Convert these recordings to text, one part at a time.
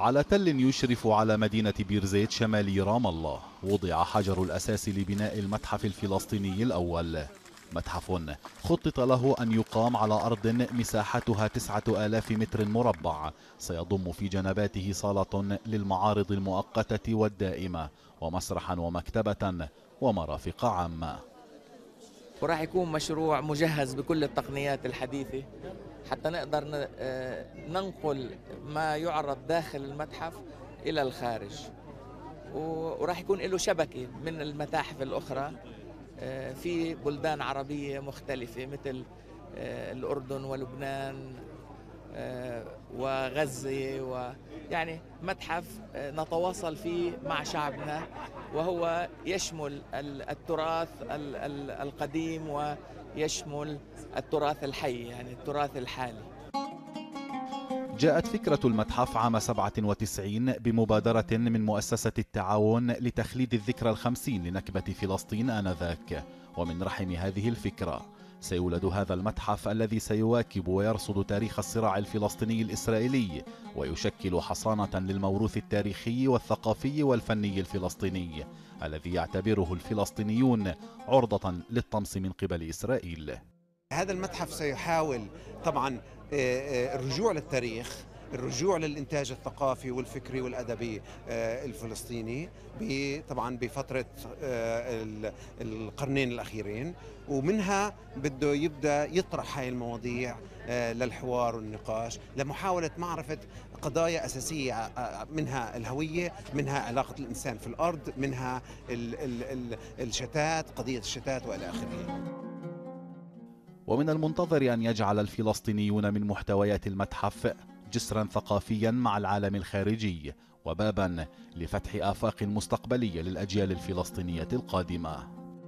على تل يشرف على مدينة بيرزيت شمالي رام الله وضع حجر الأساس لبناء المتحف الفلسطيني الأول. متحف خطط له أن يقام على أرض مساحتها 9000 متر مربع، سيضم في جنباته صالة للمعارض المؤقتة والدائمة ومسرحا ومكتبة ومرافق عامة. وراح يكون مشروع مجهز بكل التقنيات الحديثة حتى نقدر ننقل ما يعرض داخل المتحف إلى الخارج، وراح يكون له شبكة من المتاحف الأخرى في بلدان عربية مختلفة مثل الأردن ولبنان وغزة، ويعني متحف نتواصل فيه مع شعبنا، وهو يشمل التراث القديم ويشمل التراث الحي، يعني التراث الحالي. جاءت فكرة المتحف عام 97 بمبادرة من مؤسسة التعاون لتخليد الذكرى ال50 لنكبة فلسطين آنذاك، ومن رحم هذه الفكرة سيولد هذا المتحف الذي سيواكب ويرصد تاريخ الصراع الفلسطيني الإسرائيلي ويشكل حصانة للموروث التاريخي والثقافي والفني الفلسطيني الذي يعتبره الفلسطينيون عرضة للطمس من قبل إسرائيل. هذا المتحف سيحاول طبعا الرجوع للتاريخ، الرجوع للإنتاج الثقافي والفكري والأدبي الفلسطيني طبعا بفترة القرنين الأخيرين، ومنها بده يبدأ يطرح هاي المواضيع للحوار والنقاش لمحاولة معرفة قضايا أساسية، منها الهوية، منها علاقة الإنسان في الأرض، منها الشتات، قضية الشتات وإلى آخره. ومن المنتظر أن يجعل الفلسطينيون من محتويات المتحف جسرا ثقافيا مع العالم الخارجي وبابا لفتح آفاق مستقبلية للأجيال الفلسطينية القادمة.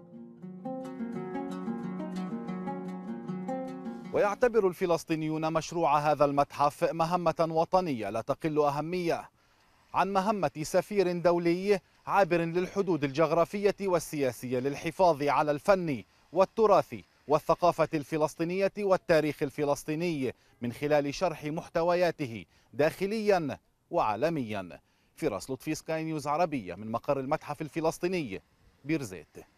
ويعتبر الفلسطينيون مشروع هذا المتحف مهمة وطنية لا تقل أهمية عن مهمة سفير دولي عابر للحدود الجغرافية والسياسية للحفاظ على الفن والتراث والثقافة الفلسطينية والتاريخ الفلسطيني من خلال شرح محتوياته داخليا وعالميا. فراس لطفي، سكاي نيوز عربية من مقر المتحف الفلسطيني بيرزيت.